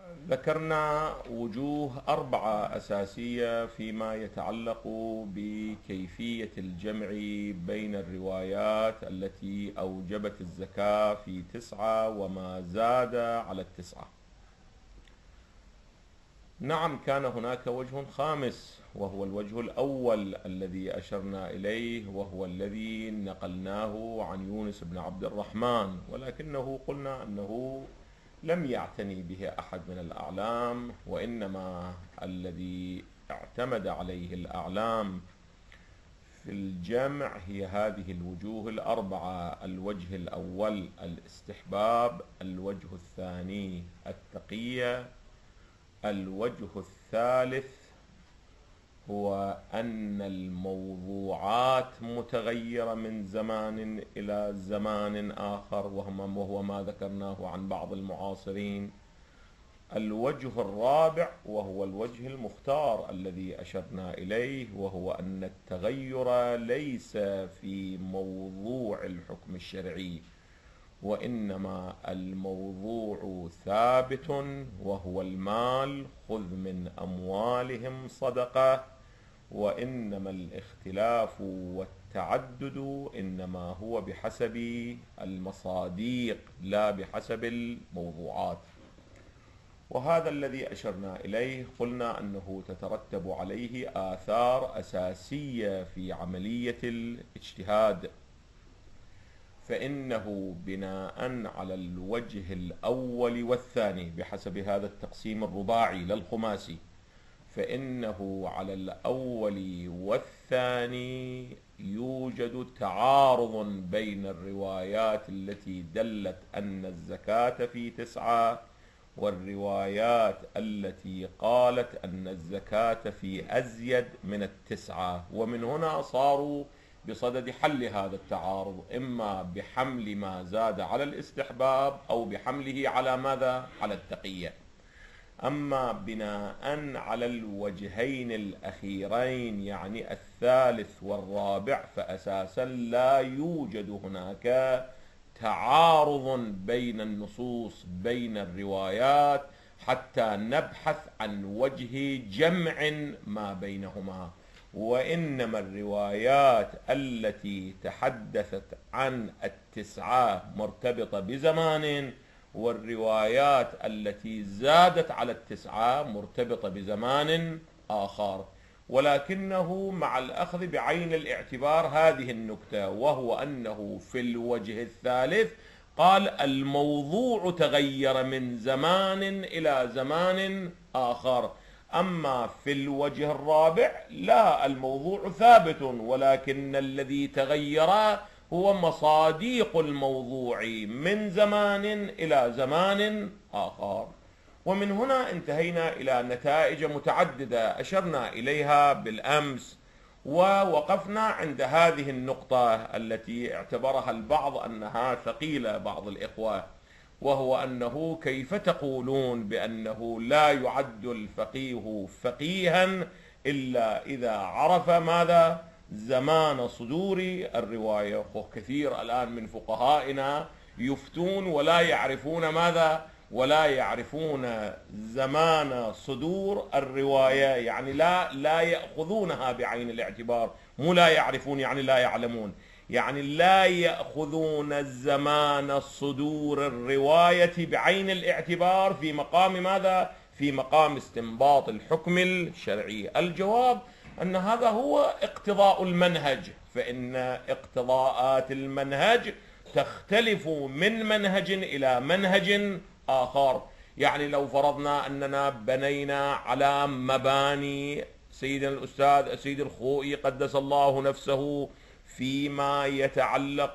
ذكرنا وجوه 4 أساسية فيما يتعلق بكيفية الجمع بين الروايات التي أوجبت الزكاة في 9 وما زاد على 9. نعم، كان هناك وجه خامس، وهو الوجه الأول الذي أشرنا إليه، وهو الذي نقلناه عن يونس بن عبد الرحمن، ولكنه قلنا أنه لم يعتني به أحد من الأعلام، وإنما الذي اعتمد عليه الأعلام في الجمع هي هذه الوجوه 4: الوجه الأول الاستحباب، الوجه الثاني التقية، الوجه الثالث هو أن الموضوعات متغيرة من زمان إلى زمان آخر، وهو ما ذكرناه عن بعض المعاصرين. الوجه الرابع وهو الوجه المختار الذي أشرنا إليه، وهو أن التغير ليس في موضوع الحكم الشرعي، وإنما الموضوع ثابت، وهو المال، خذ من أموالهم صدقة، وإنما الاختلاف والتعدد إنما هو بحسب المصاديق لا بحسب الموضوعات. وهذا الذي أشرنا إليه، قلنا أنه تترتب عليه آثار أساسية في عملية الاجتهاد، فإنه بناء على الوجه الأول والثاني بحسب هذا التقسيم الرباعي للخماسي، فإنه على الأول والثاني يوجد تعارض بين الروايات التي دلت أن الزكاة في 9 والروايات التي قالت أن الزكاة في أزيد من 9، ومن هنا صاروا بصدد حل هذا التعارض، إما بحمل ما زاد على الاستحباب أو بحمله على ماذا؟ على التقية. أما بناء على الوجهين الأخيرين يعني الثالث والرابع، فأساسا لا يوجد هناك تعارض بين النصوص بين الروايات حتى نبحث عن وجه جمع ما بينهما، وإنما الروايات التي تحدثت عن 9 مرتبطة بزمان، والروايات التي زادت على 9 مرتبطة بزمان آخر، ولكنه مع الأخذ بعين الاعتبار هذه النكتة، وهو أنه في الوجه الثالث قال الموضوع تغير من زمان إلى زمان آخر، أما في الوجه الرابع لا، الموضوع ثابت، ولكن الذي تغير هو مصاديق الموضوع من زمان إلى زمان آخر. ومن هنا انتهينا إلى نتائج متعددة أشرنا إليها بالأمس، ووقفنا عند هذه النقطة التي اعتبرها البعض أنها ثقيلة، بعض الإخوة، وهو أنه كيف تقولون بأنه لا يعد الفقيه فقيها إلا إذا عرف ماذا؟ زمان صدور الرواية. كثير الآن من فقهائنا يفتون ولا يعرفون ماذا؟ ولا يعرفون زمان صدور الرواية، يعني لا يأخذونها بعين الاعتبار، مو لا يعرفون يعني لا يعلمون، يعني لا يأخذون زمان صدور الرواية بعين الاعتبار في مقام ماذا؟ في مقام استنباط الحكم الشرعي. الجواب أن هذا هو اقتضاء المنهج، فإن اقتضاءات المنهج تختلف من منهج إلى منهج آخر. يعني لو فرضنا أننا بنينا على مباني سيدنا الأستاذ سيد الخوئي قدس الله نفسه فيما يتعلق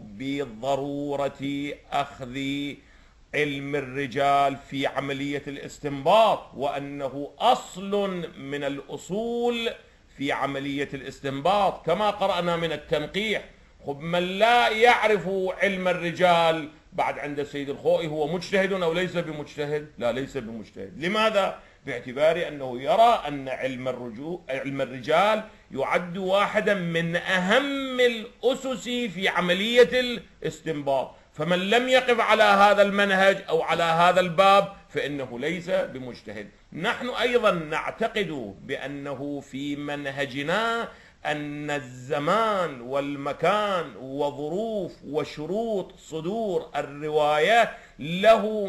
بضرورة أخذ علم الرجال في عملية الاستنباط، وأنه أصل من الأصول في عملية الاستنباط، كما قرأنا من التنقيح. من لا يعرف علم الرجال بعد عند السيد الخوئي هو مجتهد أو ليس بمجتهد؟ لا، ليس بمجتهد. لماذا؟ باعتبار أنه يرى أن علم الرجال يعد واحدا من أهم الأسس في عملية الاستنباط، فمن لم يقف على هذا المنهج أو على هذا الباب فإنه ليس بمجتهد. نحن أيضا نعتقد بأنه في منهجنا أن الزمان والمكان وظروف وشروط صدور الرواية له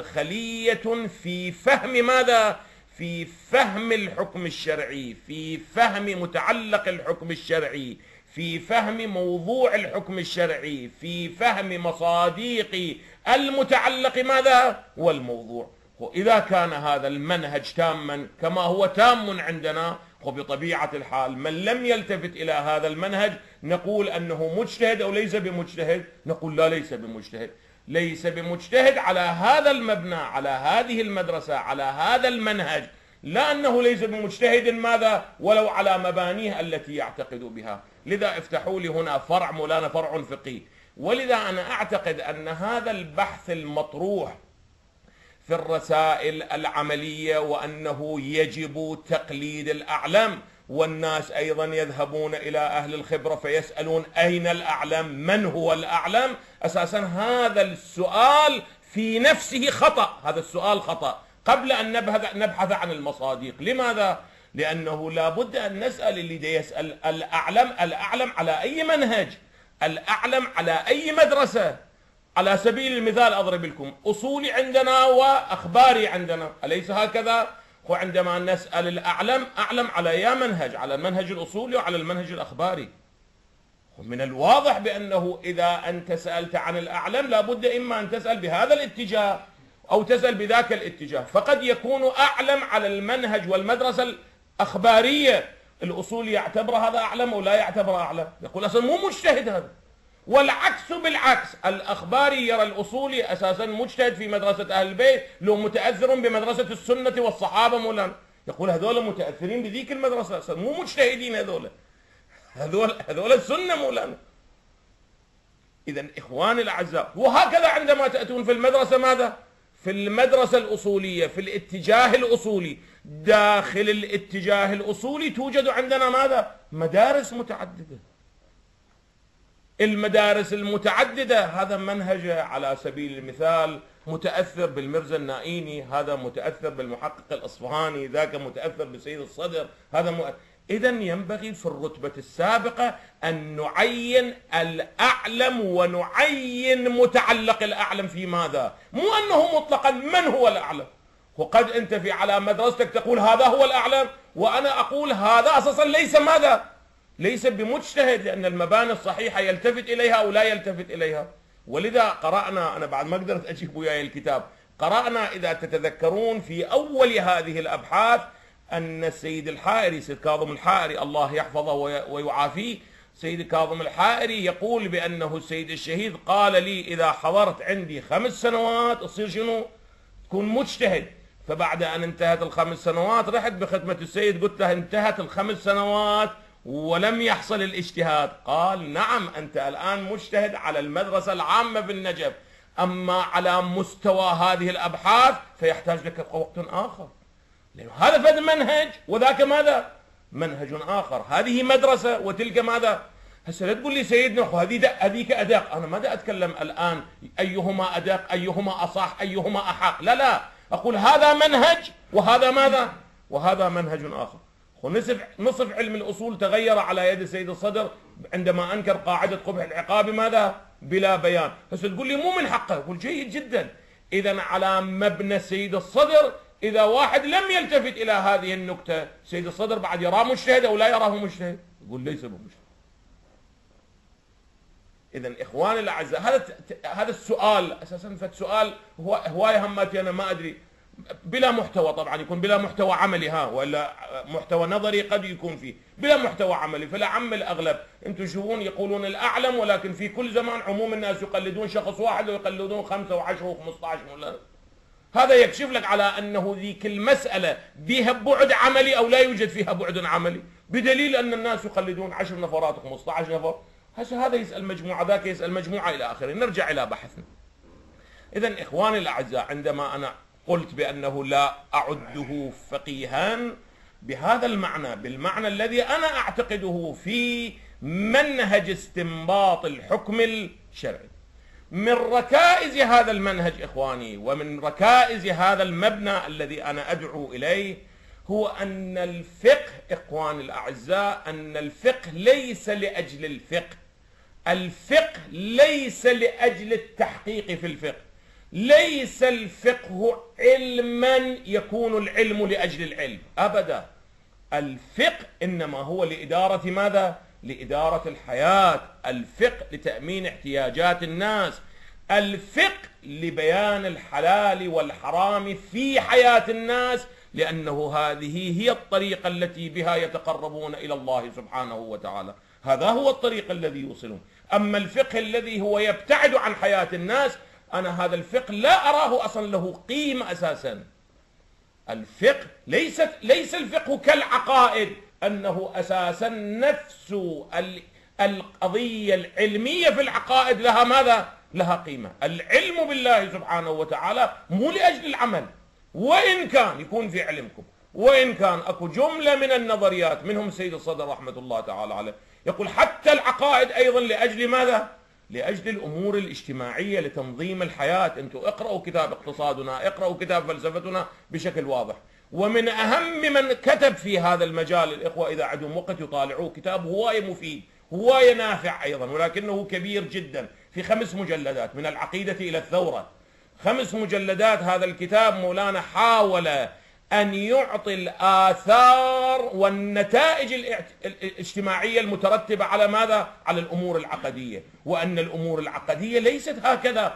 مدخلية في فهم ماذا؟ في فهم الحكم الشرعي، في فهم متعلق الحكم الشرعي، في فهم موضوع الحكم الشرعي، في فهم مصاديق المتعلق ماذا؟ والموضوع. وإذا كان هذا المنهج تاما كما هو تام عندنا، وبطبيعة الحال من لم يلتفت إلى هذا المنهج نقول أنه مجتهد أو ليس بمجتهد؟ نقول لا، ليس بمجتهد. ليس بمجتهد على هذا المبنى، على هذه المدرسة، على هذا المنهج، لا أنه ليس بمجتهد ماذا؟ ولو على مبانيه التي يعتقد بها. لذا افتحوا لي هنا فرع مولانا، فرع فقهي. ولذا أنا أعتقد أن هذا البحث المطروح في الرسائل العملية وأنه يجب تقليد الأعلم، والناس أيضا يذهبون إلى أهل الخبرة فيسألون أين الأعلم؟ من هو الأعلم؟ أساسا هذا السؤال في نفسه خطأ، هذا السؤال خطأ قبل أن نبحث عن المصادق. لماذا؟ لأنه لا بد أن نسأل اللي دا يسأل الأعلم على أي منهج؟ الأعلم على أي مدرسة؟ على سبيل المثال أضرب لكم، أصولي عندنا وأخباري عندنا، أليس هكذا؟ وعندما نسأل الأعلم، أعلم على أي منهج؟ على المنهج الأصولي وعلى المنهج الأخباري. ومن الواضح بأنه إذا أنت سألت عن الأعلم لابد إما أن تسأل بهذا الاتجاه أو تسأل بذاك الاتجاه، فقد يكون أعلم على المنهج والمدرسة الأخبارية، الأصولي يعتبر هذا أعلم ولا يعتبر أعلم، يقول أصلا مو مجتهد هذا. والعكس بالعكس، الأخباري يرى الأصولي أساسا مجتهد في مدرسة أهل البيت، لو متأثر بمدرسة السنة والصحابة مولانا، يقول هذول متأثرين بذيك المدرسة، أساسا مو مجتهدين هذول السنة مولانا. إذا إخواني الأعزاء، وهكذا عندما تأتون في المدرسة ماذا؟ في المدرسة الأصولية، في الاتجاه الأصولي، داخل الاتجاه الأصولي توجد عندنا ماذا؟ مدارس متعددة. المدارس المتعددة هذا منهج على سبيل المثال متأثر بالمرزا النائيني، هذا متأثر بالمحقق الأصفهاني، ذاك متأثر بسيد الصدر، هذا إذا ينبغي في الرتبة السابقة أن نعين الأعلم ونعين متعلق الأعلم في ماذا؟ مو أنه مطلقا من هو الأعلم. وقد أنت في على مدرستك تقول هذا هو الأعلم، وأنا أقول هذا أساسا ليس ماذا؟ ليس بمجتهد، لأن المباني الصحيحة يلتفت إليها أو لا يلتفت إليها. ولذا قرأنا، أنا بعد ما قدرت أجيب وياي الكتاب، قرأنا إذا تتذكرون في أول هذه الأبحاث أن السيد الحائري، سيد كاظم الحائري الله يحفظه ويعافيه، سيد كاظم الحائري يقول بأنه السيد الشهيد قال لي إذا حضرت عندي 5 سنوات تصير شنو؟ تكون مجتهد. فبعد أن انتهت ال5 سنوات رحت بختمة السيد قلت له انتهت ال5 سنوات ولم يحصل الاجتهاد. قال نعم أنت الآن مجتهد على المدرسة العامة بالنجف، أما على مستوى هذه الأبحاث فيحتاج لك وقت آخر، لأنه هذا فد منهج وذاك ماذا؟ منهج آخر. هذه مدرسة وتلك ماذا؟ هسه لا تقول لي سيدنا هذيك أدق، أنا ماذا أتكلم الآن أيهما أدق أيهما أصح أيهما أحق، لا أقول هذا منهج وهذا ماذا؟ وهذا منهج آخر. ونصف علم الأصول تغير على يد السيد الصدر عندما أنكر قاعدة قبح العقاب ماذا؟ بلا بيان. هسه تقول لي مو من حقه، أقول جيد جدا. إذا على مبنى السيد الصدر إذا واحد لم يلتفت إلى هذه النكتة، سيد الصدر بعد يراه مجتهد أو لا يراه مجتهد؟ يقول ليس بمجتهد. إذا إخواني الأعزاء، هذا السؤال أساسا فالسؤال هواية هماتي أنا ما أدري، بلا محتوى طبعا، يكون بلا محتوى عملي ولا محتوى نظري قد يكون فيه، بلا محتوى عملي. فلعم الأغلب أنتم تشوفون يقولون الأعلم، ولكن في كل زمان عموم الناس يقلدون شخص واحد ويقلدون 5 و10 و15. هذا يكشف لك على أنه ذيك المسألة بها بعد عملي أو لا يوجد فيها بعد عملي، بدليل أن الناس يقلدون 10 نفرات و15 نفر. هذا يسأل مجموعة، ذاك يسأل مجموعة إلى آخره. نرجع إلى بحثنا. إذن إخواني الأعزاء، عندما أنا قلت بأنه لا أعده فقيها بهذا المعنى، بالمعنى الذي أنا أعتقده في منهج استنباط الحكم الشرعي، من ركائز هذا المنهج إخواني، ومن ركائز هذا المبنى الذي أنا أدعو إليه، هو أن الفقه إخواني الأعزاء، أن الفقه ليس لأجل الفقه، الفقه ليس لأجل التحقيق في الفقه، ليس الفقه علما يكون العلم لأجل العلم أبدا. الفقه إنما هو لإدارة ماذا؟ لإدارة الحياة، الفقه لتأمين احتياجات الناس، الفقه لبيان الحلال والحرام في حياة الناس، لأنه هذه هي الطريقة التي بها يتقربون إلى الله سبحانه وتعالى، هذا هو الطريق الذي يوصلون. أما الفقه الذي هو يبتعد عن حياة الناس، أنا هذا الفقه لا أراه أصلا له قيمة أساسا. الفقه ليس الفقه كالعقائد، أنه أساسا نفس القضية العلمية في العقائد لها ماذا؟ لها قيمة. العلم بالله سبحانه وتعالى مو لأجل العمل، وإن كان يكون في علمكم، وإن كان أكو جملة من النظريات منهم السيد الصدر رحمة الله تعالى عليه يقول حتى العقائد أيضا لأجل ماذا؟ لأجل الأمور الاجتماعية لتنظيم الحياة. أنتم اقرأوا كتاب اقتصادنا، اقرأوا كتاب فلسفتنا بشكل واضح. ومن أهم من كتب في هذا المجال الإخوة إذا عندهم وقت يطالعوه، كتاب هواية مفيد هواية نافع أيضا، ولكنه كبير جدا، في 5 مجلدات، من العقيدة إلى الثورة، 5 مجلدات. هذا الكتاب مولانا حاول أن يعطي الآثار والنتائج الاجتماعية المترتبة على ماذا؟ على الأمور العقدية، وأن الأمور العقدية ليست هكذا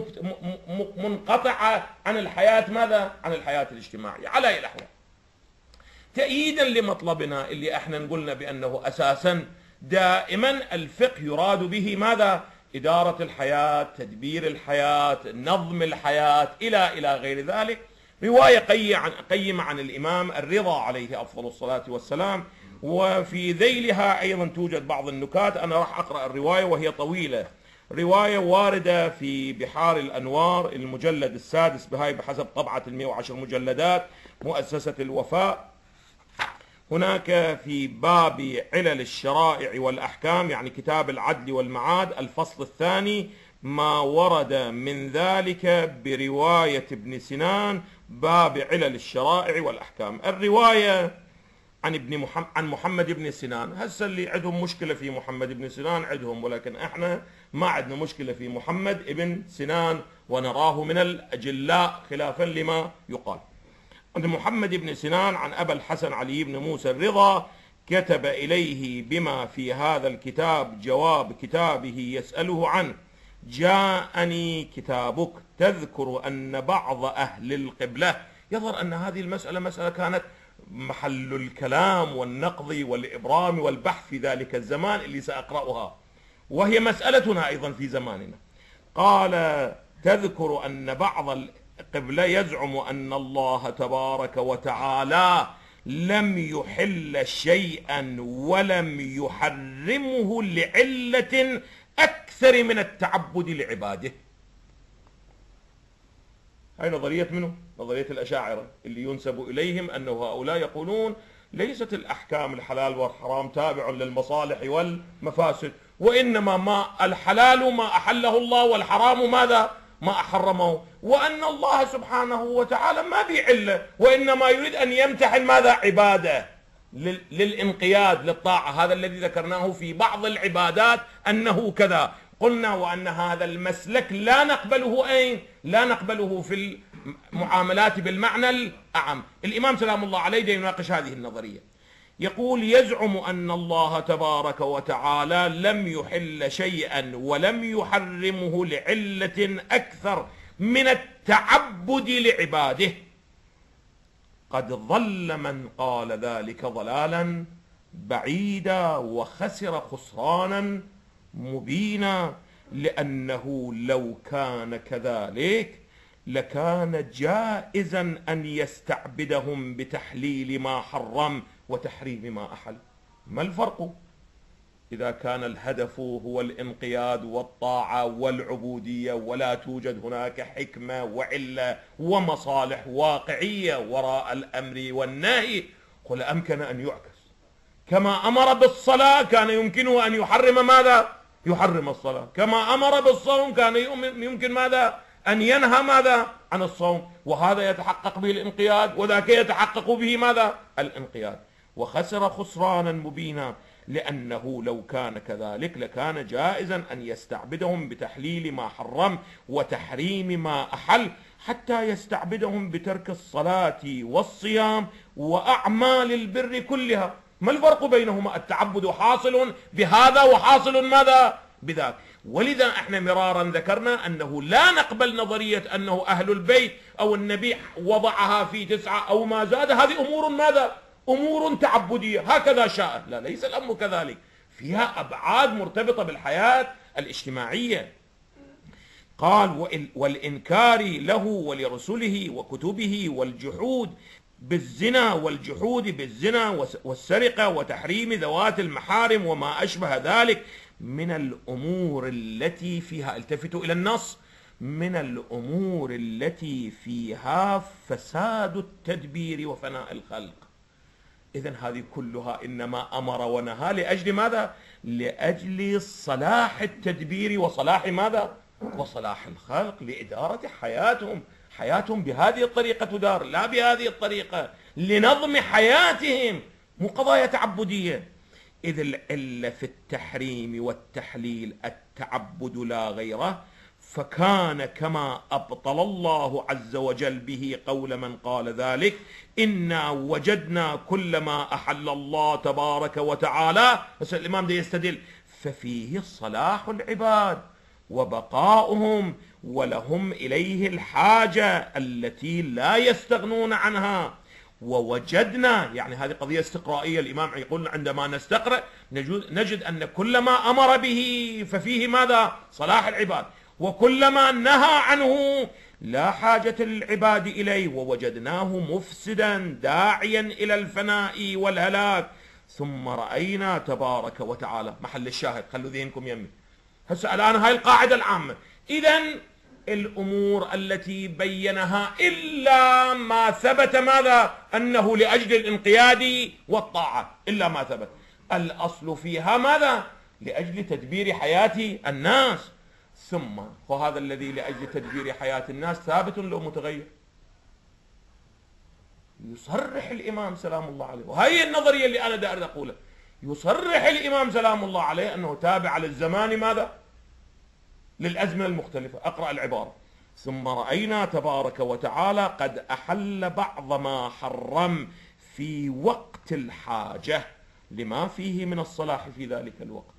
منقطعة عن الحياة ماذا؟ عن الحياة الاجتماعية. على أي الأحوال، تأييدا لمطلبنا اللي احنا نقولنا بأنه أساسا دائما الفقه يراد به ماذا؟ إدارة الحياة، تدبير الحياة، نظم الحياة، إلى غير ذلك. رواية قيمة عن الإمام الرضا عليه أفضل الصلاة والسلام، وفي ذيلها أيضا توجد بعض النكات. أنا راح أقرأ الرواية وهي طويلة، رواية واردة في بحار الأنوار المجلد السادس بهاي بحسب طبعة 110 مجلدات مؤسسة الوفاء. هناك في باب علل الشرائع والأحكام، يعني كتاب العدل والمعاد، الفصل الثاني، ما ورد من ذلك برواية ابن سنان، باب علل الشرائع والأحكام. الرواية عن محمد بن سنان. هسه اللي عندهم مشكلة في محمد بن سنان عندهم، ولكن احنا ما عندنا مشكلة في محمد بن سنان، ونراه من الأجلاء خلافا لما يقال. عند محمد بن سنان عن أبا الحسن علي بن موسى الرضا، كتب إليه بما في هذا الكتاب جواب كتابه يسأله عنه: جاءني كتابك تذكر أن بعض أهل القبلة. يظهر أن هذه المسألة كانت محل الكلام والنقض والإبرام والبحث في ذلك الزمان اللي سأقرأها، وهي مسألتنا أيضا في زماننا. قال: تذكر أن بعض القبلة يزعم أن الله تبارك وتعالى لم يحل شيئا ولم يحرمه لعلة أكثر من التعبد لعباده. هاي نظرية منه؟ نظرية الأشاعرة اللي ينسب إليهم أنه هؤلاء يقولون ليست الأحكام الحلال والحرام تابع للمصالح والمفاسد، وإنما ما الحلال ما أحله الله، والحرام ماذا؟ ما أحرمه، وأن الله سبحانه وتعالى ما بيعله، وإنما يريد أن يمتحن ماذا؟ عباده للانقياد للطاعة. هذا الذي ذكرناه في بعض العبادات أنه كذا. قلنا وأن هذا المسلك لا نقبله أين؟ لا نقبله في المعاملات بالمعنى الأعم. الإمام سلام الله عليه يناقش هذه النظرية، يقول: يزعم أن الله تبارك وتعالى لم يحل شيئا ولم يحرمه لعلة أكثر من التعبد لعباده. قد ضل من قال ذلك ضلالا بعيدا وخسر خسرانا مبينا، لأنه لو كان كذلك لكان جائزا أن يستعبدهم بتحليل ما حرم وتحريم ما أحل. ما الفرق إذا كان الهدف هو الانقياد والطاعة والعبودية، ولا توجد هناك حكمة وعلة ومصالح واقعية وراء الأمر والنهي؟ قل أمكن أن يعكس، كما أمر بالصلاة كان يمكنه أن يحرم ماذا؟ يحرم الصلاة، كما أمر بالصوم كان يمكن ماذا أن ينهى ماذا عن الصوم، وهذا يتحقق به الانقياد وذاك يتحقق به ماذا الانقياد، وخسر خسرانا مبينا، لأنه لو كان كذلك لكان جائزا أن يستعبدهم بتحليل ما حرم وتحريم ما أحل، حتى يستعبدهم بترك الصلاة والصيام وأعمال البر كلها. ما الفرق بينهما؟ التعبد حاصل بهذا وحاصل ماذا بذاك. ولذا احنا مرارا ذكرنا أنه لا نقبل نظرية أنه أهل البيت أو النبي وضعها في 9 أو ما زاد، هذه أمور ماذا؟ أمور تعبدية هكذا شاء. لا، ليس الأمر كذلك، فيها أبعاد مرتبطة بالحياة الاجتماعية. قال والإنكار له ولرسله وكتبه والجحود بالزنا والجحود بالزنا والسرقة وتحريم ذوات المحارم وما أشبه ذلك من الأمور التي فيها، التفتوا إلى النص، من الأمور التي فيها فساد التدبير وفناء الخلق. إذن هذه كلها إنما أمر ونهى لأجل ماذا؟ لأجل صلاح التدبير وصلاح ماذا؟ وصلاح الخلق، لإدارة حياتهم بهذه الطريقة تدار، لا بهذه الطريقة، لنظم حياتهم، مو قضايا تعبدية. إذ العلة في التحريم والتحليل التعبد لا غيره، فكان كما أبطل الله عز وجل به قول من قال ذلك: إنا وجدنا كل ما أحل الله تبارك وتعالى. بس الإمام ده يستدل ففيه صلاح العباد وبقاؤهم ولهم إليه الحاجة التي لا يستغنون عنها. ووجدنا، يعني هذه قضية استقرائية، الإمام يقول عندما نستقرأ نجد أن كل ما أمر به ففيه ماذا؟ صلاح العباد، وكل ما نهى عنه لا حاجة للعباد إليه، ووجدناه مفسدا داعيا إلى الفناء والهلاك. ثم رأينا تبارك وتعالى، محل الشاهد، خلوا ذهنكم يمي هسه الآن هاي القاعدة العامة. إذن الأمور التي بينها إلا ما ثبت ماذا؟ أنه لأجل الانقياد والطاعة، إلا ما ثبت. الأصل فيها ماذا؟ لأجل تدبير حياة الناس. ثم وهذا الذي لأجل تدبير حياة الناس ثابت لو متغير. يصرح الإمام سلام الله عليه، وهي النظرية اللي أنا دائر أقولها، يصرح الإمام سلام الله عليه أنه تابع للزمان ماذا؟ للأزمنة المختلفة. أقرأ العبارة: ثم رأينا تبارك وتعالى قد أحل بعض ما حرم في وقت الحاجة لما فيه من الصلاح في ذلك الوقت.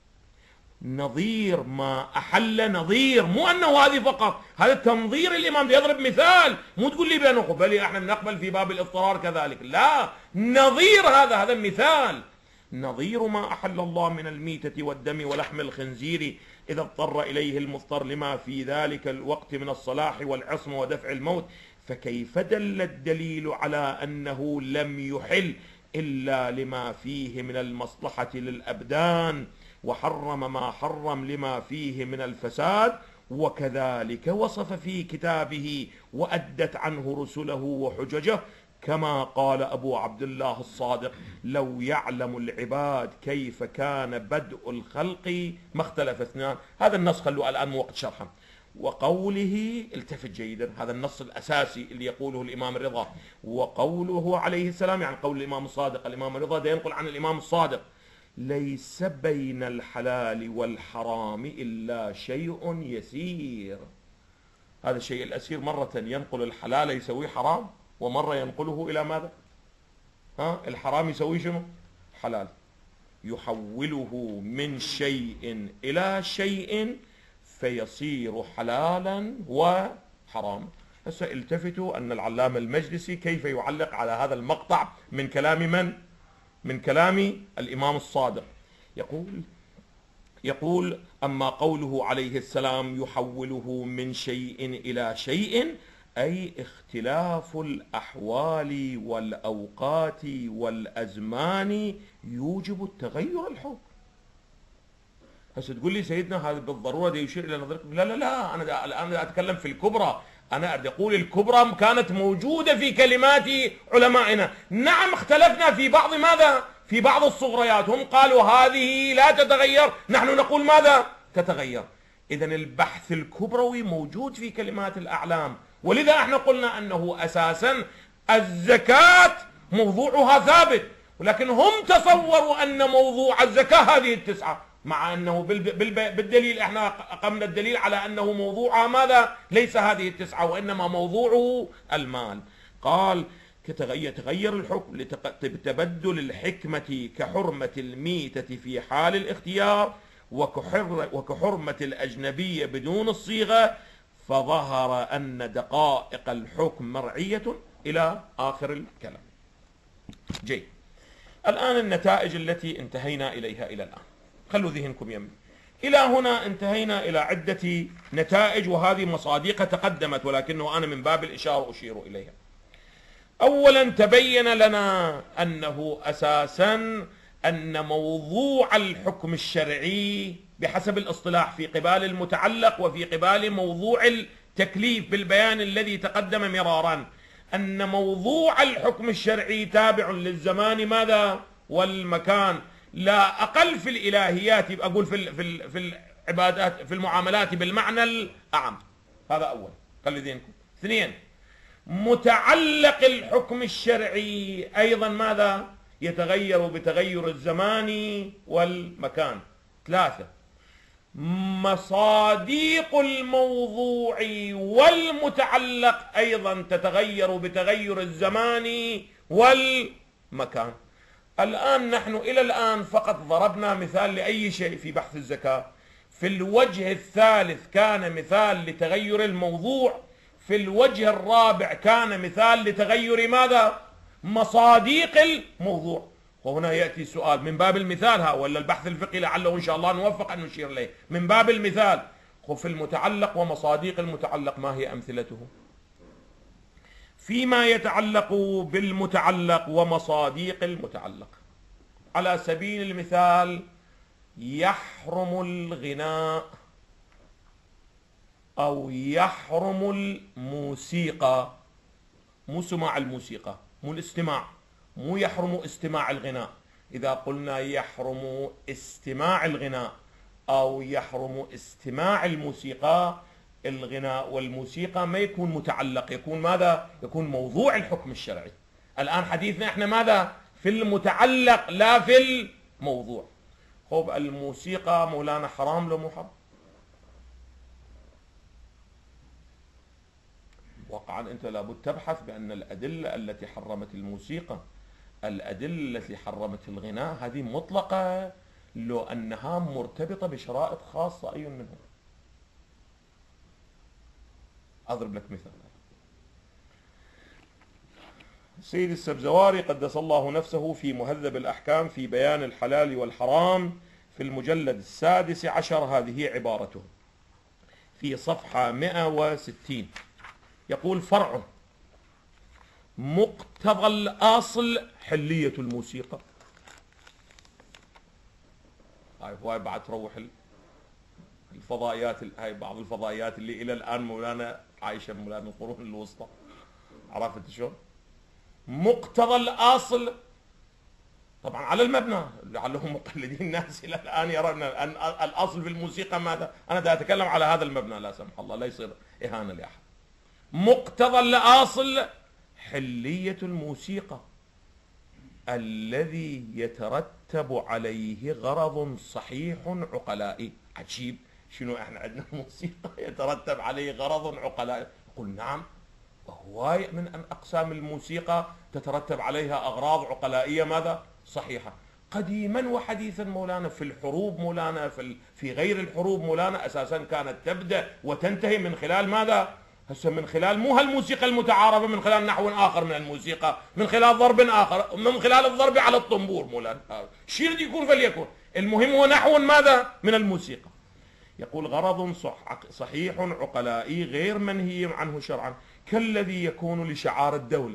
نظير ما أحل، نظير، مو أنه هذه فقط، هذا تنظير الإمام يضرب مثال، مو تقول لي بأنه بل احنا نقبل في باب الاضطرار كذلك، لا، نظير هذا مثال. نظير ما أحل الله من الميتة والدم ولحم الخنزير إذا اضطر إليه المضطر لما في ذلك الوقت من الصلاح والعصمة ودفع الموت. فكيف دل الدليل على أنه لم يحل إلا لما فيه من المصلحة للأبدان، وحرم ما حرم لما فيه من الفساد؟ وكذلك وصف في كتابه وأدت عنه رسله وحججه، كما قال أبو عبد الله الصادق: لو يعلم العباد كيف كان بدء الخلق ما اختلف اثنان. هذا النص خلوا الآن وقت شرحه. وقوله، التفت جيدا، هذا النص الأساسي اللي يقوله الإمام الرضا. وقوله عليه السلام، يعني قول الإمام الصادق، الإمام الرضا ده ينقل عن الإمام الصادق: ليس بين الحلال والحرام إلا شيء يسير. هذا الشيء الأسير مرة ينقل الحلال يسويه حرام، ومرة ينقله إلى ماذا؟ الحرام يسويه شنو؟ حلال. يحوله من شيء إلى شيء فيصير حلالا وحراما. هسه التفتوا أن العلامة المجلسي كيف يعلق على هذا المقطع من كلام من؟ من كلام الإمام الصادق. يقول: أما قوله عليه السلام يحوله من شيء إلى شيء، أي اختلاف الأحوال والأوقات والأزمان يوجب التغير الحكم. هسه تقول لي سيدنا هذا بالضرورة يشير إلى نظرك؟ لا، أنا الآن أتكلم في الكبرى. أنا أقول الكبرى كانت موجودة في كلمات علمائنا. نعم اختلفنا في بعض ماذا؟ في بعض الصغريات هم قالوا هذه لا تتغير، نحن نقول ماذا؟ تتغير. إذا البحث الكبروي موجود في كلمات الأعلام، ولذا احنا قلنا أنه أساسا الزكاة موضوعها ثابت، ولكن هم تصوروا أن موضوع الزكاة هذه التسعة، مع أنه بالدليل احنا أقمنا الدليل على أنه موضوعها ماذا؟ ليس هذه التسعة، وإنما موضوعه المال. قال يتغير الحكم لتبدل الحكمة كحرمة الميتة في حال الاختيار وكحرمة الأجنبية بدون الصيغة، فظهر أن دقائق الحكم مرعية إلى آخر الكلام. جيد. الآن النتائج التي انتهينا إليها إلى الآن، خلوا ذهنكم يمي. إلى هنا انتهينا إلى عدة نتائج، وهذه مصادق تقدمت، ولكنه أنا من باب الإشارة أشير إليها. أولا تبين لنا أنه أساسا أن موضوع الحكم الشرعي بحسب الاصطلاح في قبال المتعلق وفي قبال موضوع التكليف بالبيان الذي تقدم مرارا، أن موضوع الحكم الشرعي تابع للزمان ماذا؟ والمكان، لا أقل في الإلهيات، أقول في العبادات في المعاملات بالمعنى الأعم. هذا أول، خلي ذهنكم. اثنين، متعلق الحكم الشرعي أيضا ماذا؟ يتغير بتغير الزمان والمكان. ثلاثة، مصاديق الموضوع والمتعلق أيضا تتغير بتغير الزمان والمكان. الآن نحن إلى الآن فقط ضربنا مثال لأي شيء في بحث الزكاة. في الوجه الثالث كان مثال لتغير الموضوع، في الوجه الرابع كان مثال لتغير ماذا؟ مصاديق الموضوع. وهنا يأتي سؤال من باب المثال، ها ولا البحث الفقهي لعله إن شاء الله نوفق أن نشير إليه من باب المثال. في المتعلق ومصاديق المتعلق ما هي أمثلته؟ فيما يتعلق بالمتعلق ومصاديق المتعلق، على سبيل المثال يحرم الغناء أو يحرم الموسيقى، مو سماع الموسيقى، مو الاستماع، مو يحرم استماع الغناء. إذا قلنا يحرم استماع الغناء أو يحرم استماع الموسيقى، الغناء والموسيقى ما يكون متعلق، يكون ماذا؟ يكون موضوع الحكم الشرعي. الآن حديثنا احنا ماذا؟ في المتعلق لا في الموضوع. خب الموسيقى مولانا حرام لو مو حرام؟ واقعا أنت لابد تبحث بأن الأدلة التي حرمت الموسيقى، الأدلة التي حرمت الغناء، هذه مطلقة لو أنها مرتبطة بشرائط خاصة. أي منهم؟ أضرب لك مثال. السيد السبزواري قدس الله نفسه في مهذب الأحكام في بيان الحلال والحرام في المجلد 16، هذه عبارته في صفحة 160، يقول: فرع مقتضى الأصل حلية الموسيقى. هاي بعد تروح الفضائيات، هاي بعض الفضائيات اللي إلى الآن مولانا عايشة، مولانا القرون الوسطى، عرفت شلون؟ مقتضى الأصل طبعا على المبنى، لعلهم مقلدين الناس إلى الآن يرون أن الأصل في الموسيقى ماذا؟ أنا دا أتكلم على هذا المبنى لا سمح الله، لا يصير إهانة لأحد. مقتضى الأصل حلية الموسيقى الذي يترتب عليه غرض صحيح عقلائي. عجيب، شنو احنا عندنا موسيقى يترتب عليه غرض عقلائي؟ يقول نعم، هواي من أقسام الموسيقى تترتب عليها أغراض عقلائية ماذا؟ صحيحة. قديما وحديثا مولانا، في الحروب مولانا، في غير الحروب مولانا، أساسا كانت تبدأ وتنتهي من خلال ماذا؟ هسه من خلال مو هالموسيقى المتعارفة، من خلال نحو آخر من الموسيقى، من خلال ضرب آخر، من خلال الضرب على الطنبور مولانا. الشيء اللي يكون فليكن، المهم هو نحو ماذا؟ من الموسيقى. يقول غرض صحيح عقلائي غير منهي عنه شرعا، كالذي يكون لشعار الدولة.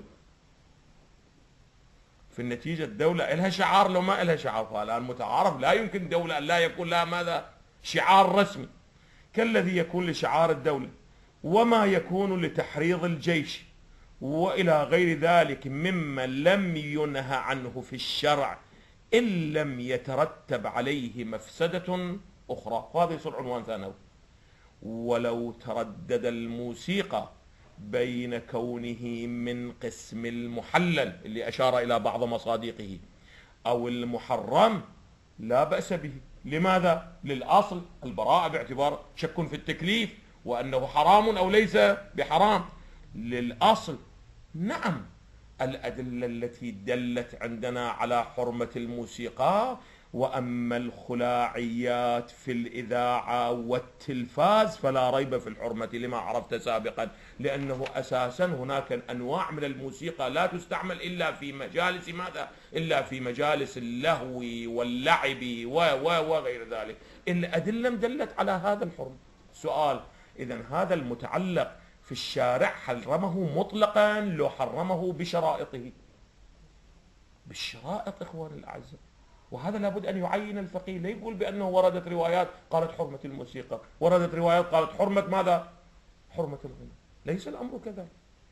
في النتيجة الدولة لها شعار لو ما لها شعار، فالآن متعارف لا يمكن دولة أن لا يكون لها ماذا؟ شعار رسمي. كالذي يكون لشعار الدولة وما يكون لتحريض الجيش وإلى غير ذلك مما لم ينهى عنه في الشرع إن لم يترتب عليه مفسدة أخرى، وهذا يصير عنوان ثانوي. ولو تردد الموسيقى بين كونه من قسم المحلل اللي أشار إلى بعض مصادقه أو المحرم لا بأس به. لماذا؟ للأصل البراءة باعتبار شك في التكليف وأنه حرام أو ليس بحرام. للأصل نعم الأدلة التي دلت عندنا على حرمة الموسيقى، وأما الخلاعيات في الإذاعة والتلفاز فلا ريب في الحرمة لما عرفت سابقا، لأنه أساسا هناك أنواع من الموسيقى لا تستعمل إلا في مجالس ماذا؟ إلا في مجالس اللهو واللعب وغير ذلك. الأدلة دلت على هذا الحرم. سؤال: إذن هذا المتعلق في الشارع حرمه مطلقا لو حرمه بشرائطه؟ بالشرائط إخواني الأعزاء. وهذا لابد أن يعين الفقيه، لا يقول بأنه وردت روايات قالت حرمة الموسيقى، وردت روايات قالت حرمة ماذا؟ حرمة الغنى. ليس الأمر كذلك.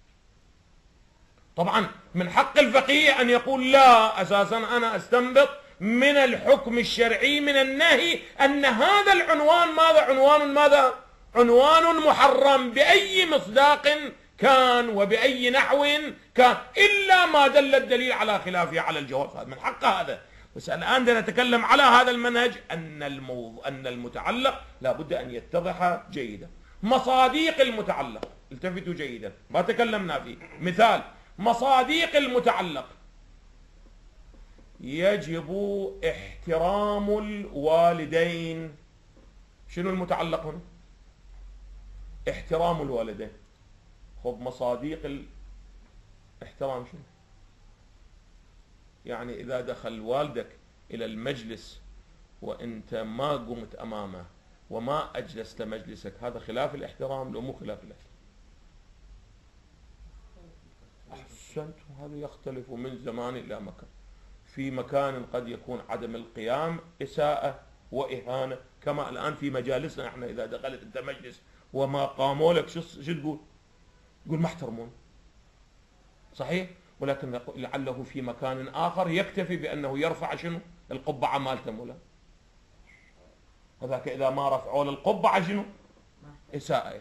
طبعا من حق الفقيه أن يقول لا، أساسا أنا أستنبط من الحكم الشرعي من النهي أن هذا العنوان ماذا؟ عنوان ماذا؟ عنوان محرم بأي مصداق كان وبأي نحو كان، إلا ما دل الدليل على خلافه على الجواز. هذا من حق هذا. بس الآن نتكلم على هذا المنهج أن المتعلق لا بد أن يتضح جيدا. مصاديق المتعلق، التفتوا جيدا ما تكلمنا فيه. مثال: مصاديق المتعلق يجب احترام الوالدين. شنو المتعلق هنا؟ احترام الوالدين. خب مصاديق الاحترام شنو؟ يعني إذا دخل والدك إلى المجلس وأنت ما قمت أمامه وما أجلست مجلسك، هذا خلاف الاحترام لو مو خلاف الاحترام؟ أحسنت. هذا يختلف من زمان إلى مكان. في مكان قد يكون عدم القيام إساءة وإهانة، كما الآن في مجالسنا احنا إذا دخلت أنت مجلس وما قاموا لك شو تقول؟ تقول ما احترمون. صحيح؟ ولكن لعله في مكان آخر يكتفي بأنه يرفع شنو؟ القبعة مالته مولا. هذاك إذا ما رفعوا القبعة شنو؟ إساءة.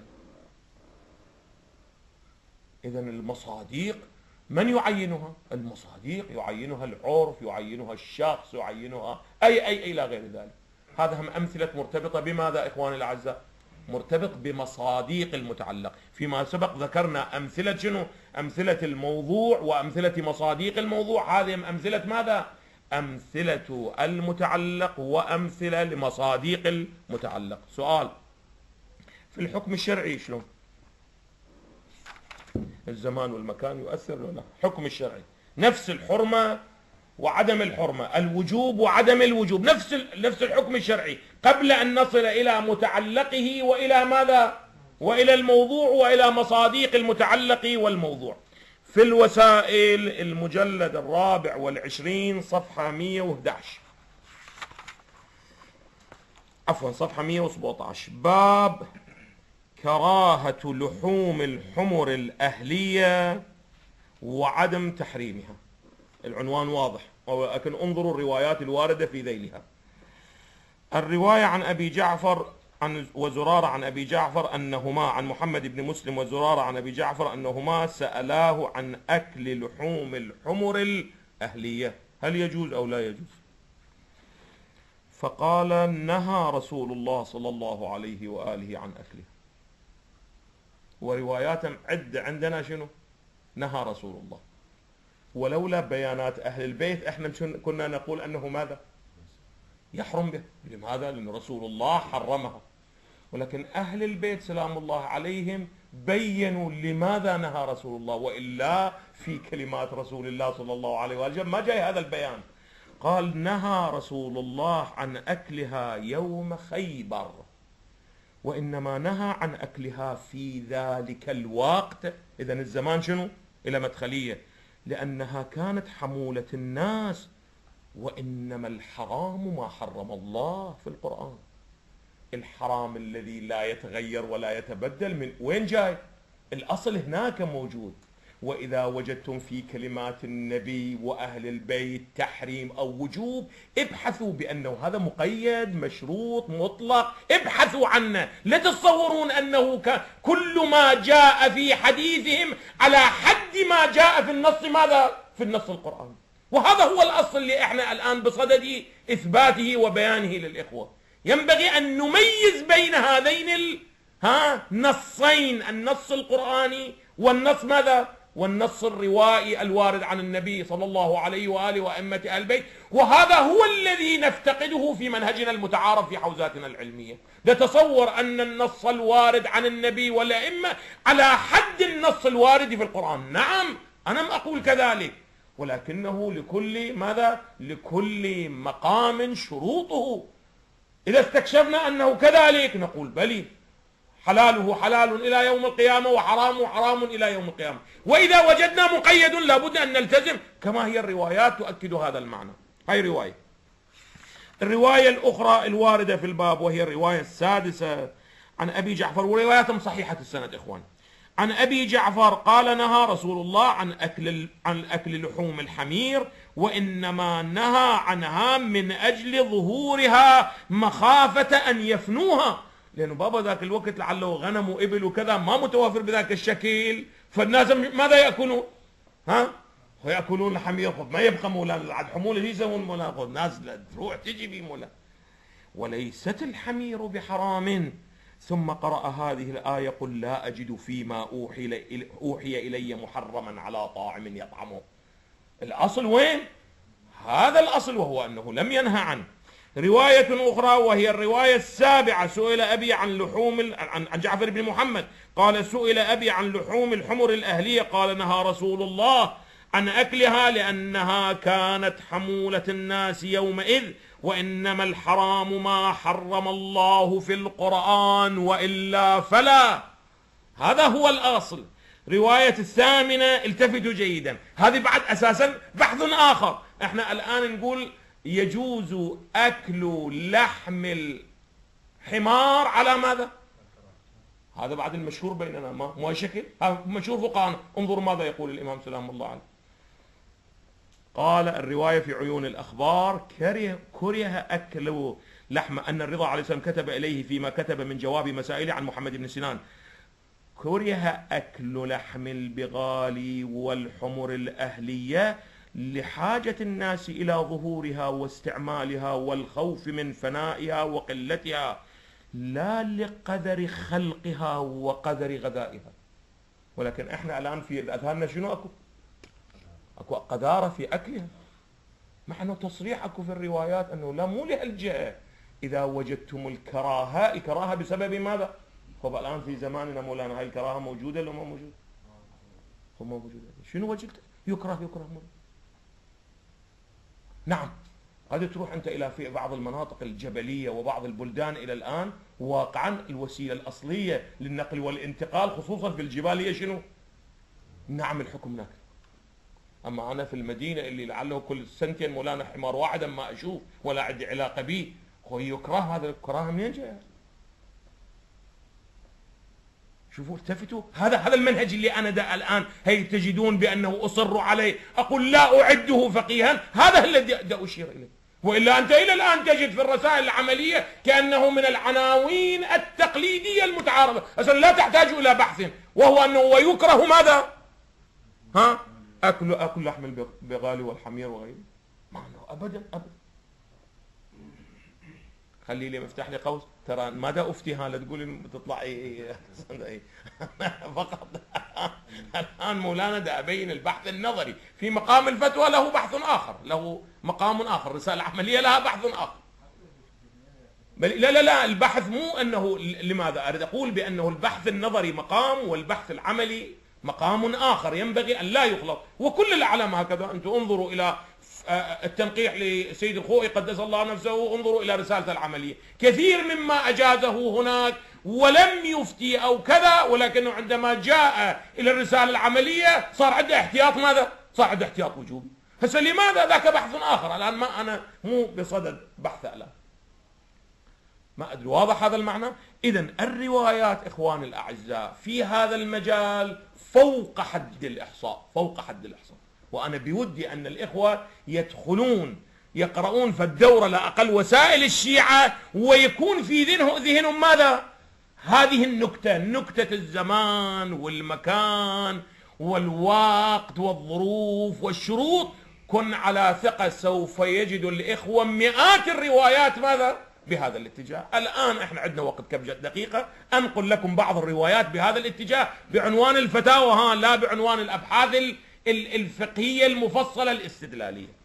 إذن المصاديق من يعينها؟ المصاديق يعينها العرف، يعينها الشخص، يعينها أي إلى غير ذلك. هذا هم أمثلة مرتبطة بماذا إخواني الأعزاء؟ مرتبط بمصاديق المتعلق. فيما سبق ذكرنا أمثلة شنو؟ أمثلة الموضوع وأمثلة مصاديق الموضوع. هذه أمثلة ماذا؟ أمثلة المتعلق وأمثلة لمصاديق المتعلق. سؤال: في الحكم الشرعي شلون؟ الزمان والمكان يؤثر ولا لا؟ حكم الشرعي نفس الحرمة وعدم الحرمة، الوجوب وعدم الوجوب، نفس الحكم الشرعي قبل أن نصل إلى متعلقه وإلى ماذا؟ وإلى الموضوع وإلى مصاديق المتعلق والموضوع. في الوسائل المجلد 24 صفحة 111، عفوا صفحة 117، باب كراهة لحوم الحمر الأهلية وعدم تحريمها. العنوان واضح، ولكن انظروا الروايات الواردة في ذيلها. الرواية عن أبي جعفر وزرارة عن أبي جعفر أنهما، عن محمد بن مسلم وزرارة عن أبي جعفر أنهما سألاه عن أكل لحوم الحمر الأهلية هل يجوز أو لا يجوز، فقال نهى رسول الله صلى الله عليه وآله عن أكله. وروايات عدة عندنا شنو؟ نهى رسول الله. ولولا بيانات أهل البيت احنا كنا نقول أنه ماذا؟ يحرم به. لماذا؟ لأن رسول الله حرمها. ولكن أهل البيت سلام الله عليهم بينوا لماذا نهى رسول الله، وإلا في كلمات رسول الله صلى الله عليه وسلم ما جاي هذا البيان. قال نهى رسول الله عن أكلها يوم خيبر، وإنما نهى عن أكلها في ذلك الوقت. إذن الزمان شنو؟ إلى مدخلية، لأنها كانت حمولة الناس. وإنما الحرام ما حرم الله في القرآن. الحرام الذي لا يتغير ولا يتبدل من وين جاي؟ الأصل هناك موجود. وإذا وجدتم في كلمات النبي وأهل البيت تحريم أو وجوب ابحثوا بأنه هذا مقيد مشروط مطلق، ابحثوا عنه. لا تتصورون أنه كل ما جاء في حديثهم على حد ما جاء في النص ماذا؟ في النص القرآني. وهذا هو الأصل اللي احنا الآن بصدد إثباته وبيانه للإخوة. ينبغي أن نميز بين هذين النصين، النص القرآني والنص ماذا؟ والنص الروائي الوارد عن النبي صلى الله عليه وآله وأئمة أهل البيت. وهذا هو الذي نفتقده في منهجنا المتعارف في حوزاتنا العلمية. نتصور أن النص الوارد عن النبي والأئمة على حد النص الوارد في القرآن. نعم أنا ما أقول كذلك، ولكنه لكل ماذا؟ لكل مقام شروطه. إذا استكشفنا أنه كذلك نقول بلي، حلاله حلال إلى يوم القيامة وحرامه حرام إلى يوم القيامة. وإذا وجدنا مقيد لابد أن نلتزم، كما هي الروايات تؤكد هذا المعنى. هاي رواية. الرواية الأخرى الواردة في الباب وهي الرواية السادسة عن أبي جعفر، وروايات صحيحة السند إخوان. عن أبي جعفر قال نهى رسول الله عن أكل لحوم الحمير، وإنما نهى عنها من أجل ظهورها مخافة أن يفنوها، لأنه بابا ذاك الوقت لعله غنم وإبل وكذا ما متوافر بذاك الشكل، فالناس ماذا يأكلون؟ ويأكلون الحمير، ما يبقى مولانا عاد حمولة هي يسوون مولانا، الناس تروح تجي في مولانا. وليست الحمير بحرام. ثم قرأ هذه الآية قل لا أجد فيما أوحي إلي محرما على طاعم يطعمه. الأصل وين؟ هذا الأصل، وهو أنه لم ينهى عنه. رواية أخرى وهي الرواية السابعة، سئل أبي عن لحوم عن جعفر بن محمد قال سئل أبي عن لحوم الحمر الأهلية قال نهى رسول الله عن أكلها لأنها كانت حمولة الناس يومئذ، وإنما الحرام ما حرم الله في القرآن وإلا فلا. هذا هو الأصل. رواية الثامنة التفتوا جيدا، هذه بعد أساسا بحث آخر. احنا الآن نقول يجوز أكل لحم الحمار على ماذا؟ هذا بعد المشهور بيننا، ما شكل مشهور فقهاء. انظر ماذا يقول الإمام سلام الله عليه. قال الرواية في عيون الأخبار كره أكل لحم، أن الرضا عليه السلام كتب إليه فيما كتب من جواب مسائله عن محمد بن سنان، كره أكل لحم البغال والحمر الأهلية لحاجة الناس إلى ظهورها واستعمالها والخوف من فنائها وقلتها، لا لقدر خلقها وقدر غذائها. ولكن احنا الآن في أذهاننا شنو أكو قدارة في أكلها، مع أنه تصريح أكو في الروايات أنه لا مو لهالجهة. إذا وجدتم الكراهة بسبب ماذا؟ طب الآن في زماننا مولانا هاي الكراهة موجودة ولا ما موجودة؟ ما موجودة. شنو وجدت؟ يكره مولانا. نعم قد تروح أنت إلى في بعض المناطق الجبلية وبعض البلدان إلى الآن واقعا الوسيلة الأصلية للنقل والانتقال خصوصا في الجبال هي شنو؟ نعم الحكم ناكل. أما أنا في المدينة اللي لعله كل سنتين مولانا حمار واحد ما أشوف ولا عندي علاقة به، هو يكره. هذا الكراهة منين جاي؟ شوفوا التفتوا، هذا المنهج اللي أنا الآن هي تجدون بأنه أصر عليه، أقول لا أعده فقيها، هذا الذي أشير إليه. وإلا أنت إلى الآن تجد في الرسائل العملية كأنه من العناوين التقليدية المتعارفة، أصلا لا تحتاج إلى بحث، وهو أنه ويكره ماذا؟ أكل لحم البغال والحمير وغيره. معنى أبدا. خلي لي مفتاح لي قوس، ترى ماذا أفتيها لا تقولي تطلع فقط. الآن مولانا دا أبين البحث النظري في مقام الفتوى له بحث آخر، له مقام آخر، رسالة عملية لها بحث آخر. بل لا البحث مو أنه لماذا أريد أقول بأنه البحث النظري مقام والبحث العملي مقام آخر ينبغي أن لا يخلط. وكل الأعلام هكذا. أنتم انظروا إلى التنقيح لسيد الخوئي قدس الله نفسه، انظروا إلى رسالته العملية، كثير مما أجازه هناك ولم يفتي أو كذا، ولكنه عندما جاء إلى الرسالة العملية صار عنده احتياط ماذا؟ صار عنده احتياط وجوبي. هسه لماذا؟ ذاك بحث آخر. الآن ما أنا مو بصدد بحث الآن. ما أدري واضح هذا المعنى؟ إذن الروايات إخواني الأعزاء في هذا المجال فوق حد الإحصاء، فوق حد الإحصاء. وأنا بودي أن الإخوة يدخلون يقرؤون في الدورة لا أقل وسائل الشيعة ويكون في ذهنهم ماذا؟ هذه النكتة، نكتة الزمان والمكان والوقت والظروف والشروط. كن على ثقة سوف يجد الإخوة مئات الروايات ماذا؟ بهذا الاتجاه. الآن احنا عندنا وقت كم دقيقة أنقل لكم بعض الروايات بهذا الاتجاه بعنوان الفتاوى، لا بعنوان الأبحاث الفقهية المفصلة الاستدلالية.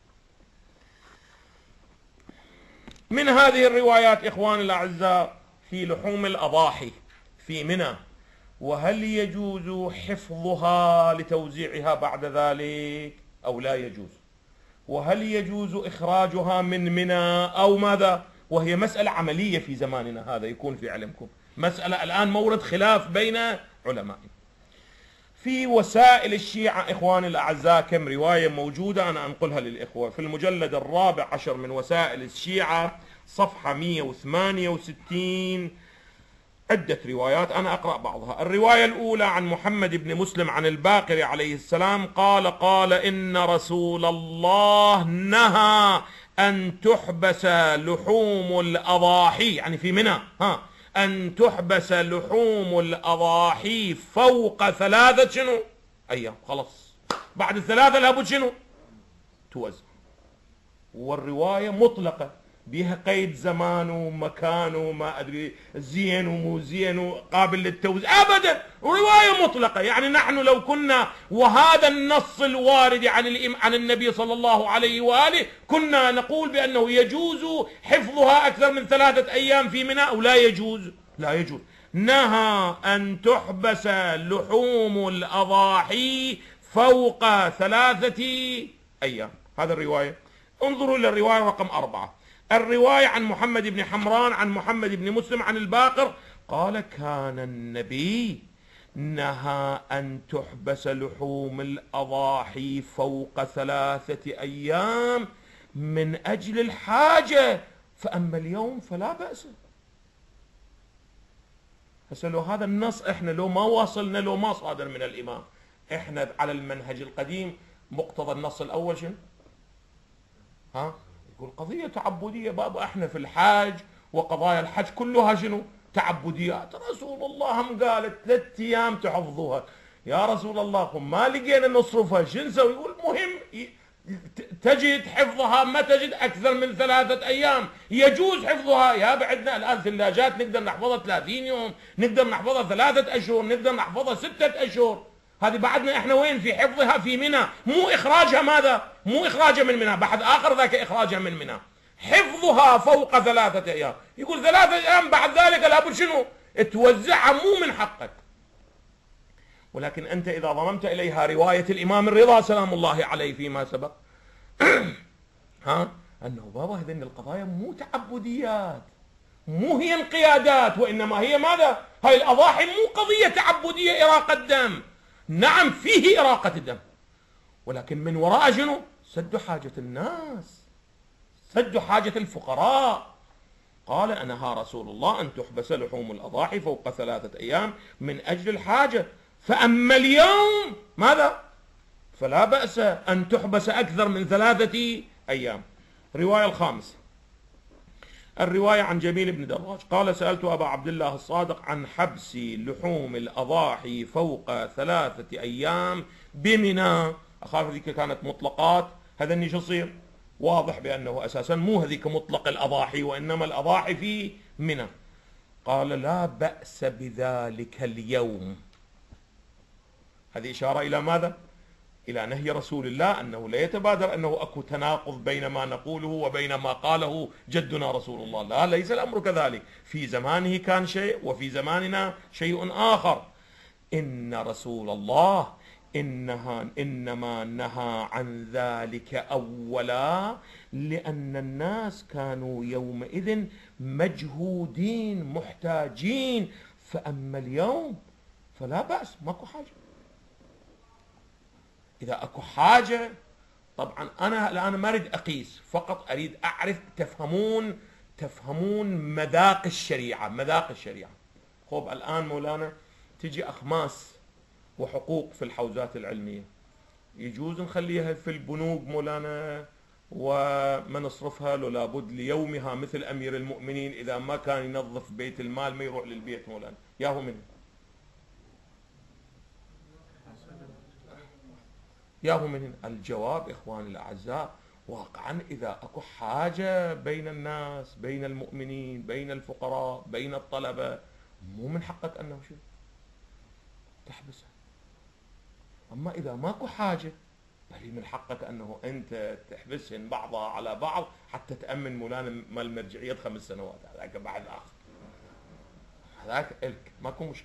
من هذه الروايات إخواني الأعزاء في لحوم الأضاحي في منى، وهل يجوز حفظها لتوزيعها بعد ذلك أو لا يجوز؟ وهل يجوز إخراجها من منى أو ماذا؟ وهي مسألة عملية في زماننا هذا، يكون في علمكم مسألة الآن مورد خلاف بين علمائنا. في وسائل الشيعة إخواني الأعزاء كم رواية موجودة، أنا أنقلها للإخوة في المجلد 14 من وسائل الشيعة صفحة 168 عدة روايات، أنا أقرأ بعضها. الرواية الأولى عن محمد بن مسلم عن الباقر عليه السلام قال إن رسول الله نهى أن تحبس لحوم الأضاحي، يعني في منى، أن تحبس لحوم الأضاحي فوق 3 أيام. خلاص بعد الثلاثة لابد توزع. والرواية مطلقة بها قيد زمان ومكان وما أدري زين ومو زين وقابل للتوزيع أبدا، رواية مطلقة. يعني نحن لو كنا وهذا النص الوارد عن النبي صلى الله عليه وآله كنا نقول بأنه يجوز حفظها أكثر من 3 أيام في منى أو لا يجوز؟ لا يجوز. نهى أن تحبس لحوم الأضاحي فوق 3 أيام. هذا الرواية. انظروا إلى الرواية رقم 4. الرواية عن محمد بن حمران عن محمد بن مسلم عن الباقر قال كان النبي نهى أن تحبس لحوم الأضاحي فوق 3 أيام من أجل الحاجة، فأما اليوم فلا بأس. هسه لو هذا النص احنا لو ما واصلنا، لو ما صادر من الإمام، احنا على المنهج القديم مقتضى النص الأول شنو؟ يقول قضية تعبدية بابا، احنا في الحاج وقضايا الحج كلها شنو؟ تعبديات. رسول الله هم قالت 3 أيام تحفظوها. يا رسول الله هم ما لقينا نصرفها شو نسوي؟ يقول مهم تجد حفظها، ما تجد أكثر من 3 أيام يجوز حفظها. يا بعدنا الآن ثلاجات نقدر نحفظها 30 يوم، نقدر نحفظها 3 أشهر، نقدر نحفظها 6 أشهر. هذه بعدنا احنا وين في حفظها في منى، مو إخراجها ماذا؟ مو إخراجها من منى، بحث آخر ذاك إخراجها من منى. حفظها فوق 3 أيام. يقول 3 أيام بعد ذلك لابد شنو؟ توزعها، مو من حقك. ولكن أنت إذا ضممت إليها رواية الإمام الرضا سلام الله عليه فيما سبق أنه بابا هذين القضايا مو تعبديات، مو هي انقيادات، وإنما هي ماذا؟ هاي الأضاحي مو قضية تعبدية إراقة دم. نعم فيه إراقة الدم، ولكن من وراء شنو؟ سد حاجة الناس، سد حاجة الفقراء. قال نهى رسول الله أن تحبس لحوم الأضاحي فوق 3 أيام من أجل الحاجة، فأما اليوم ماذا؟ فلا بأس أن تحبس أكثر من 3 أيام. الرواية الخامسة، الرواية عن جميل بن دراج قال سألت أبا عبد الله الصادق عن حبس لحوم الأضاحي فوق 3 أيام بمنى. أخاف هذيك كانت مطلقات، هذا شو يصير؟ واضح بأنه أساسا مو هذيك مطلق الأضاحي، وإنما الأضاحي في منى. قال لا بأس بذلك اليوم. هذه إشارة إلى ماذا؟ إلى نهي رسول الله، أنه لا يتبادر أنه أكو تناقض بين ما نقوله وبين ما قاله جدنا رسول الله. لا، ليس الأمر كذلك. في زمانه كان شيء وفي زماننا شيء آخر. إن رسول الله إنما نهى عن ذلك أولا لأن الناس كانوا يومئذ مجهودين محتاجين، فأما اليوم فلا بأس، ماكو حاجة. إذا أكو حاجة طبعا أنا الآن ما أريد أقيس، فقط أريد أعرف تفهمون تفهمون مذاق الشريعة. خب الآن مولانا تجي أخماس وحقوق في الحوزات العلمية، يجوز نخليها في البنوك مولانا وما نصرفها؟ لو لابد ليومها مثل أمير المؤمنين إذا ما كان ينظف بيت المال ما يروح للبيت مولانا، ياهو منه الجواب إخواني الأعزاء، واقعا إذا أكو حاجة بين الناس، بين المؤمنين، بين الفقراء، بين الطلبة، مو من حقك أنه شو تحبسها. أما إذا ماكو حاجة بل من حقك أنه أنت تحبسهن بعضها على بعض حتى تأمن مولانا مال المرجعية 5 سنوات، هذاك بعد آخر، هذاك إلك ماكو مشكلة،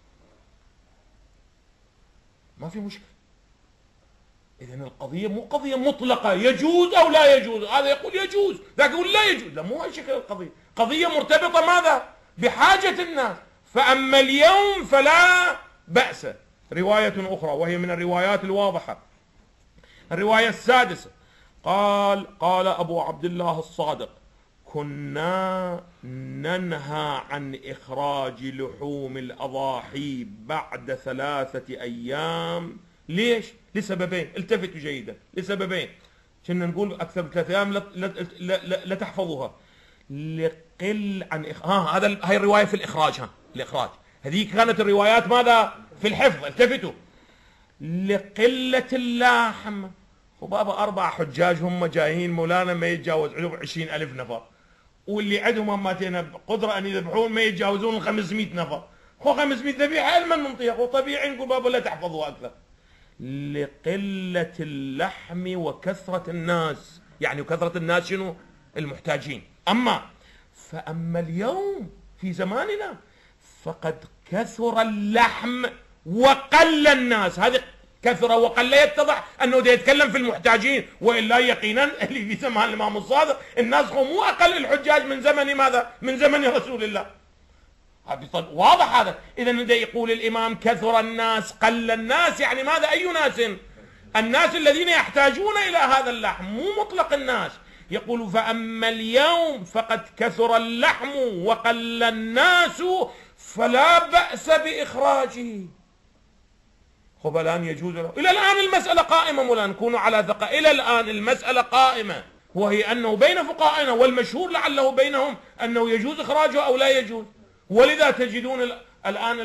ما في مشكلة. إذن القضية مو قضية مطلقة يجوز أو لا يجوز، هذا يقول يجوز ذاك يقول لا يجوز، لا مو هالشكل القضية، قضية مرتبطة ماذا؟ بحاجة الناس. فأما اليوم فلا بأس. رواية أخرى وهي من الروايات الواضحة، الرواية السادسة، قال أبو عبد الله الصادق: كنا ننهى عن إخراج لحوم الأضاحي بعد 3 أيام. ليش؟ لسببين، التفتوا جيدا، لسببين. كنا نقول أكثر من 3 أيام لا تحفظوها. لقل عن هاي الرواية في الإخراج، الإخراج هذه كانت الروايات ماذا؟ في الحفظ، التفتوا. لقلة اللحم. وبابا 4 حجاج هم جايين مولانا ما يتجاوز عندهم 20,000 نفر، واللي عندهم اماتين قدرة أن يذبحون ما يتجاوزون 500 نفر. 500 ذبيحة علما ننطيها، وطبيعي نقول بابا لا تحفظوا أكثر. لقلة اللحم وكثرة الناس، يعني وكثرة الناس شنو؟ المحتاجين. فأما اليوم في زماننا فقد كثر اللحم وقل الناس. هذه كثر وقل يتضح أنه ده يتكلم في المحتاجين، وإلا يقينا اللي في زمان الإمام الصادق الناس مو أقل الحجاج من زمن ماذا؟ من زمن رسول الله. واضح هذا. إذا ده يقول الإمام كثر الناس قل الناس، يعني ماذا؟ أي ناس؟ الناس الذين يحتاجون إلى هذا اللحم، مو مطلق الناس. يقول فأما اليوم فقد كثر اللحم وقل الناس فلا بأس بإخراجه. خب الآن يجوز له. إلى الآن المسألة قائمة مولانا، نكون على ثقة، إلى الآن المسألة قائمة، وهي أنه بين فقهائنا والمشهور لعله بينهم أنه يجوز إخراجه أو لا يجوز. ولذا تجدون الآن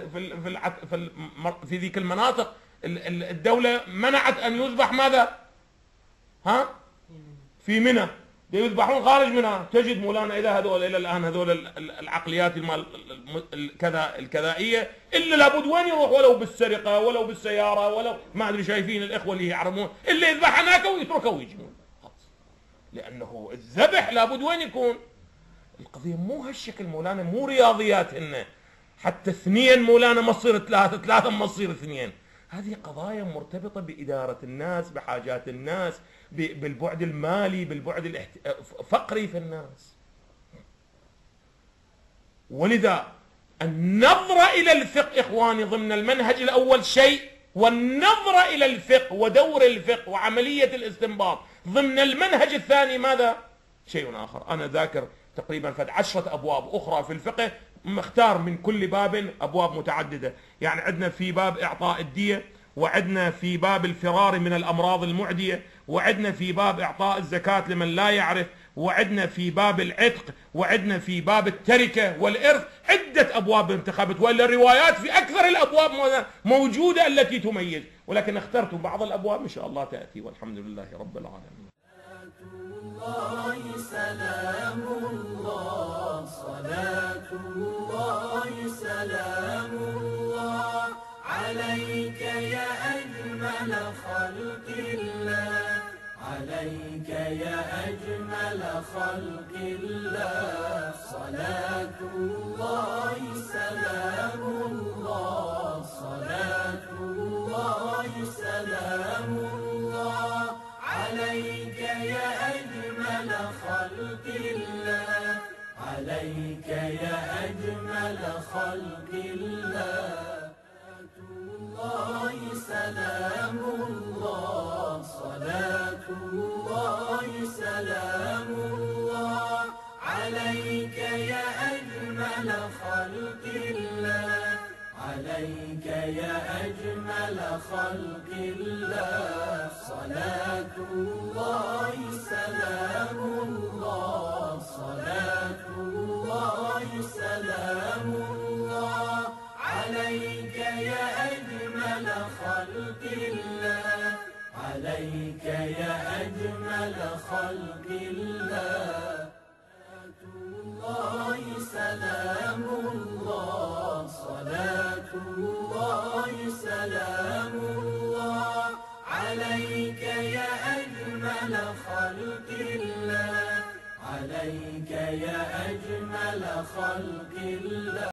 في ذيك المناطق الدولة منعت أن يذبح ماذا؟ في منى، يذبحون خارج منى. تجد مولانا إلى الآن هذول العقليات الكذائية إلا لابد وين يروح، ولو بالسرقة ولو بالسيارة ولو ما أدري، شايفين الإخوة اللي يعرمون اللي يذبح هناك ويتركه ويجون، لأنه الذبح لابد وين يكون. القضية مو هالشكل مولانا، مو رياضيات هن حتى 2 مولانا ما تصير 3 ما تصير 2. هذه قضايا مرتبطة بإدارة الناس، بحاجات الناس، بالبعد المالي، بالبعد الفقري في الناس. ولذا النظرة إلى الفقه إخواني ضمن المنهج الأول شيء، والنظرة إلى الفقه ودور الفقه وعملية الاستنباط ضمن المنهج الثاني ماذا؟ شيء آخر. أنا ذاكر تقريبا 10 أبواب أخرى في الفقه، مختار من كل باب أبواب متعددة. يعني عندنا في باب إعطاء الدية، وعندنا في باب الفرار من الأمراض المعدية، وعندنا في باب إعطاء الزكاة لمن لا يعرف، وعندنا في باب العتق، وعندنا في باب التركة والإرث. عدة أبواب انتخبت، وإلا الروايات في أكثر الأبواب موجودة التي تميز، ولكن اخترت بعض الأبواب إن شاء الله تأتي، والحمد لله رب العالمين. الله سلام الله، صلاة الله سلام الله عليك يا أجمل خلق الله، عليك يا أجمل خلق الله. صلاة الله سلام الله، صلاة الله سلام الله عليك يا أجمل خلق الله، عليك يا أجمل خلق الله. الله سلام الله، صلاة الله سلام الله عليك عليك يا أجمل خلق الله، عليك يا أجمل خلق الله. صلاة الله سلام الله، صلاة الله سلام الله، عليك يا أجمل خلق الله، عليك يا أجمل خلق الله. صلاة الله سلام الله، صلاة الله سلام الله، عليك يا أجمل خلق الله، عليك يا أجمل خلق الله.